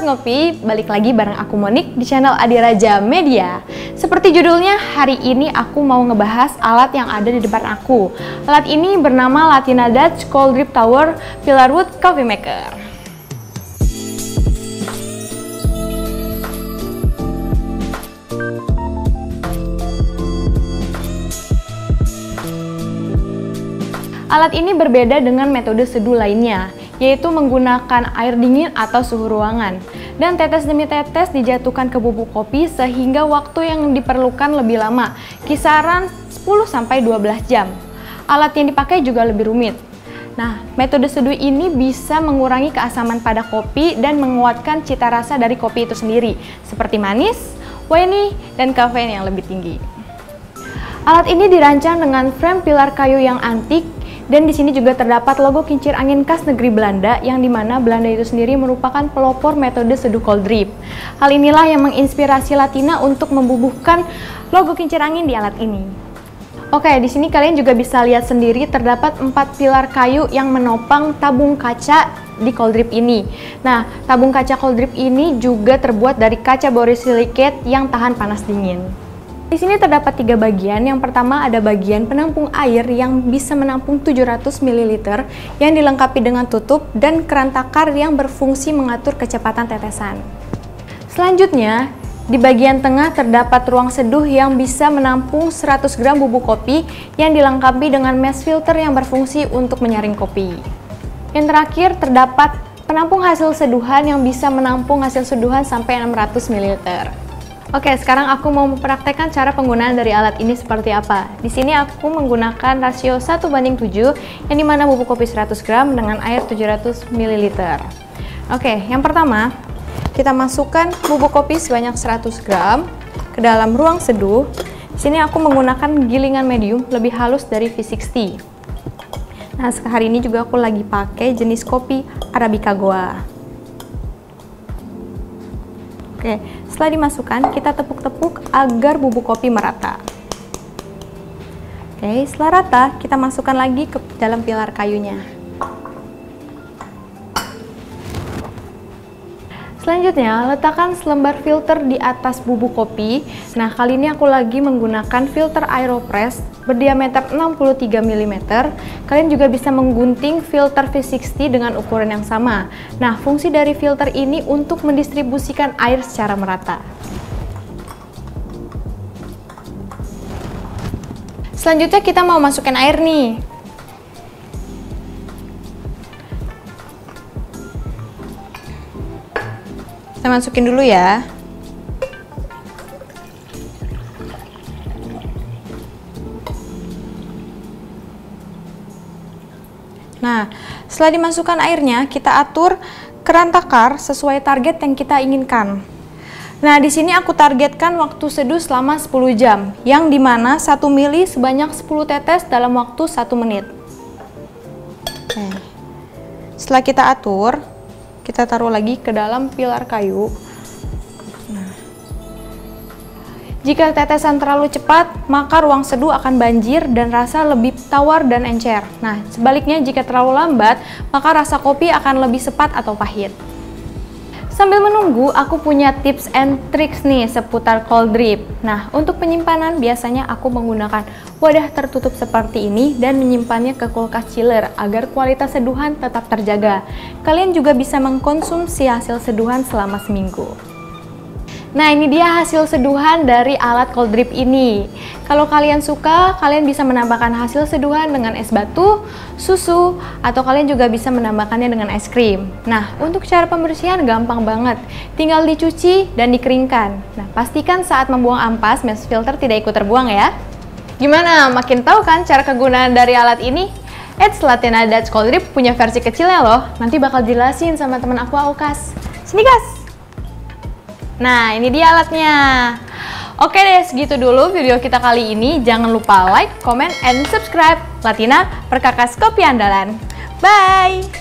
Ngopi, balik lagi bareng aku Monik di channel Adiraja Media. Seperti judulnya, hari ini aku mau ngebahas alat yang ada di depan aku. Alat ini bernama Latina Dutch Cold Drip Tower Pillarwood Coffee Maker. Alat ini berbeda dengan metode seduh lainnya, yaitu menggunakan air dingin atau suhu ruangan. Dan tetes demi tetes dijatuhkan ke bubuk kopi sehingga waktu yang diperlukan lebih lama, kisaran 10-12 jam. Alat yang dipakai juga lebih rumit. Nah, metode seduh ini bisa mengurangi keasaman pada kopi dan menguatkan cita rasa dari kopi itu sendiri, seperti manis, wangi, dan kafein yang lebih tinggi. Alat ini dirancang dengan frame pilar kayu yang antik, dan di sini juga terdapat logo kincir angin khas negeri Belanda, yang dimana Belanda itu sendiri merupakan pelopor metode seduh cold drip. Hal inilah yang menginspirasi Latina untuk membubuhkan logo kincir angin di alat ini. Oke, di sini kalian juga bisa lihat sendiri terdapat 4 pilar kayu yang menopang tabung kaca di cold drip ini. Nah, tabung kaca cold drip ini juga terbuat dari kaca borosilicate yang tahan panas dingin. Di sini terdapat 3 bagian. Yang pertama ada bagian penampung air yang bisa menampung 700 ml yang dilengkapi dengan tutup dan keran takar yang berfungsi mengatur kecepatan tetesan. Selanjutnya, di bagian tengah terdapat ruang seduh yang bisa menampung 100 gram bubuk kopi yang dilengkapi dengan mesh filter yang berfungsi untuk menyaring kopi. Yang terakhir terdapat penampung hasil seduhan yang bisa menampung hasil seduhan sampai 600 ml. Oke, sekarang aku mau mempraktekkan cara penggunaan dari alat ini seperti apa. Di sini aku menggunakan rasio 1:7, yang dimana bubuk kopi 100 gram dengan air 700 ml. Oke, yang pertama, kita masukkan bubuk kopi sebanyak 100 gram ke dalam ruang seduh. Di sini aku menggunakan gilingan medium lebih halus dari V60. Nah, hari ini juga aku lagi pakai jenis kopi Arabica Goa. Oke, setelah dimasukkan, kita tepuk-tepuk agar bubuk kopi merata. Oke, setelah rata, kita masukkan lagi ke dalam pilar kayunya. Selanjutnya, letakkan selembar filter di atas bubuk kopi. Nah, kali ini aku lagi menggunakan filter Aeropress berdiameter 63 mm. Kalian juga bisa menggunting filter V60 dengan ukuran yang sama. Nah, fungsi dari filter ini untuk mendistribusikan air secara merata. Selanjutnya kita mau masukkan air nih. Kita masukin dulu ya. Nah, setelah dimasukkan airnya, kita atur keran takar sesuai target yang kita inginkan. Nah, di sini aku targetkan waktu seduh selama 10 jam, yang dimana 1 mili sebanyak 10 tetes dalam waktu 1 menit. Oke. Setelah kita atur, kita taruh lagi ke dalam pilar kayu. Nah, jika tetesan terlalu cepat, maka ruang seduh akan banjir dan rasa lebih tawar dan encer. Nah, sebaliknya jika terlalu lambat, maka rasa kopi akan lebih sepat atau pahit. Sambil menunggu, aku punya tips and tricks nih seputar cold drip. Nah, untuk penyimpanan biasanya aku menggunakan wadah tertutup seperti ini dan menyimpannya ke kulkas chiller agar kualitas seduhan tetap terjaga. Kalian juga bisa mengkonsumsi hasil seduhan selama seminggu. Nah, ini dia hasil seduhan dari alat cold drip ini. Kalau kalian suka, kalian bisa menambahkan hasil seduhan dengan es batu, susu, atau kalian juga bisa menambahkannya dengan es krim. Nah, untuk cara pembersihan gampang banget. Tinggal dicuci dan dikeringkan. Nah, pastikan saat membuang ampas, mesh filter tidak ikut terbuang ya. Gimana? Makin tahu kan cara kegunaan dari alat ini? Latina Dutch Cold Drip punya versi kecilnya loh. Nanti bakal jelasin sama teman aku, Aukas. Sini, Gas! Nah, ini dia alatnya. Oke deh, segitu dulu video kita kali ini. Jangan lupa like, comment, and subscribe. Latina, perkakas kopi andalan. Bye!